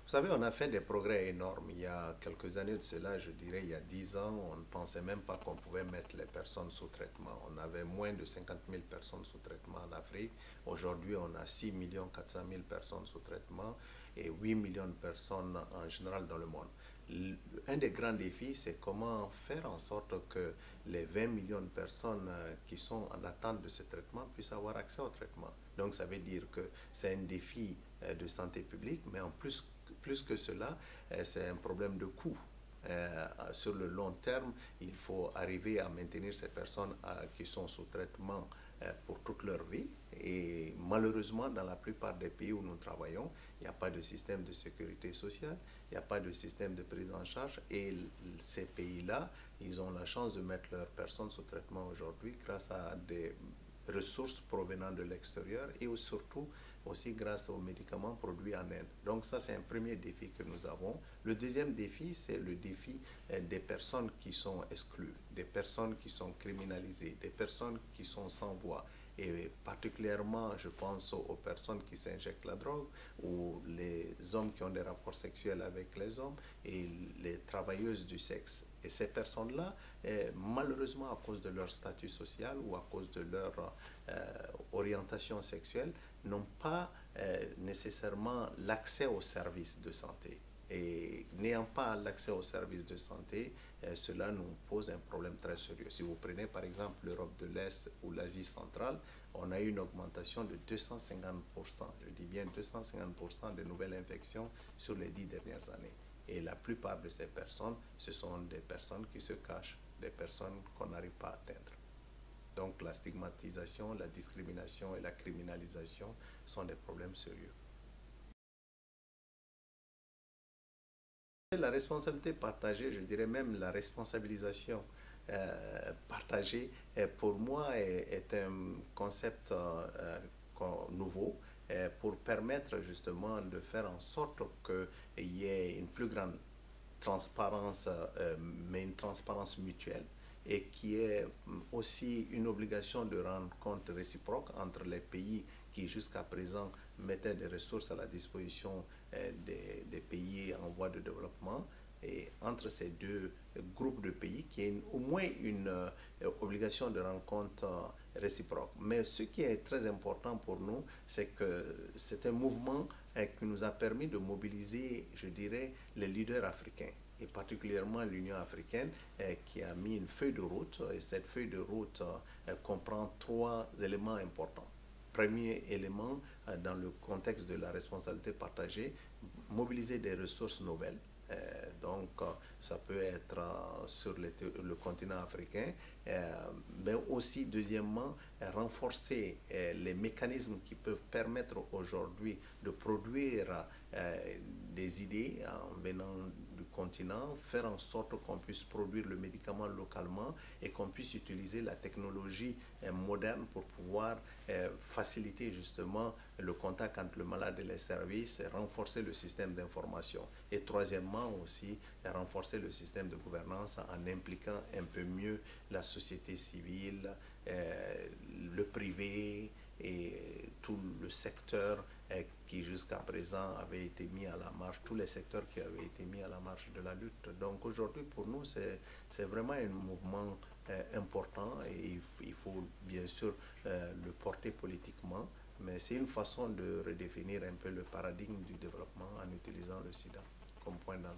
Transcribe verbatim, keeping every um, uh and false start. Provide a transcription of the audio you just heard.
Vous savez, on a fait des progrès énormes. Il y a quelques années de cela, je dirais il y a dix ans, on ne pensait même pas qu'on pouvait mettre les personnes sous traitement. On avait moins de cinquante mille personnes sous traitement en Afrique. Aujourd'hui, on a six millions quatre cent mille personnes sous traitement et huit millions de personnes en général dans le monde. Un des grands défis, c'est comment faire en sorte que les vingt millions de personnes qui sont en attente de ce traitement puissent avoir accès au traitement. Donc, ça veut dire que c'est un défi de santé publique, mais en plus, plus que cela, c'est un problème de coût. Euh, sur le long terme, il faut arriver à maintenir ces personnes euh, qui sont sous traitement euh, pour toute leur vie. Et malheureusement, dans la plupart des pays où nous travaillons, il n'y a pas de système de sécurité sociale, il n'y a pas de système de prise en charge. Et ces pays-là, ils ont la chance de mettre leurs personnes sous traitement aujourd'hui grâce à des ressources provenant de l'extérieur et surtout aussi grâce aux médicaments produits en Inde. Donc ça, c'est un premier défi que nous avons. Le deuxième défi, c'est le défi des personnes qui sont exclues, des personnes qui sont criminalisées, des personnes qui sont sans voix. Et particulièrement, je pense aux personnes qui s'injectent la drogue ou les hommes qui ont des rapports sexuels avec les hommes et les travailleuses du sexe. Et ces personnes-là, eh, malheureusement, à cause de leur statut social ou à cause de leur euh, orientation sexuelle, n'ont pas euh, nécessairement l'accès aux services de santé. Et n'ayant pas l'accès aux services de santé, euh, cela nous pose un problème très sérieux. Si vous prenez par exemple l'Europe de l'Est ou l'Asie centrale, on a eu une augmentation de deux cent cinquante pour cent, je dis bien deux cent cinquante pour cent de nouvelles infections sur les dix dernières années. Et la plupart de ces personnes, ce sont des personnes qui se cachent, des personnes qu'on n'arrive pas à atteindre. Donc la stigmatisation, la discrimination et la criminalisation sont des problèmes sérieux. La responsabilité partagée, je dirais même la responsabilisation euh, partagée, euh, pour moi, est, est un concept euh, nouveau euh, pour permettre justement de faire en sorte qu'il y ait une plus grande transparence, euh, mais une transparence mutuelle et qui est aussi une obligation de rendre compte réciproque entre les pays qui jusqu'à présent mettaient des ressources à la disposition euh, des, des pays en voie de développement et entre ces deux groupes de pays qui est une, au moins une euh, obligation de rendre compte euh, réciproque. Mais ce qui est très important pour nous, c'est que c'est un mouvement euh, qui nous a permis de mobiliser, je dirais, les leaders africains et particulièrement l'Union africaine euh, qui a mis une feuille de route et cette feuille de route euh, comprend trois éléments importants. Premier élément, euh, dans le contexte de la responsabilité partagée, mobiliser des ressources nouvelles. Euh, donc, euh, ça peut être euh, sur le, le continent africain, euh, mais aussi, deuxièmement, euh, renforcer euh, les mécanismes qui peuvent permettre aujourd'hui de produire euh, des idées en venant du continent, faire en sorte qu'on puisse produire le médicament localement et qu'on puisse utiliser la technologie euh, moderne pour pouvoir euh, faciliter justement le contact entre le malade et les services, et renforcer le système d'information. Et troisièmement aussi, renforcer le système de gouvernance en impliquant un peu mieux la société civile, euh, le privé et tout le secteur euh, qui jusqu'à présent avait été mis à la marge, tous les secteurs qui avaient été mis à la marge de la lutte. Donc aujourd'hui, pour nous, c'est vraiment un mouvement euh, important et il faut bien sûr euh, le porter politiquement, mais c'est une façon de redéfinir un peu le paradigme du développement en utilisant le sida comme point d'entrée.